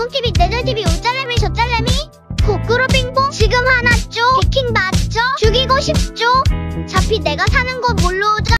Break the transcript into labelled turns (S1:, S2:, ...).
S1: TV, 내절 TV, 우짤래미, 저짤래미. 거꾸로 빙봉 지금 화났죠? 해킹 맞죠? 죽이고 싶죠? 어차피 내가 사는 거 뭘로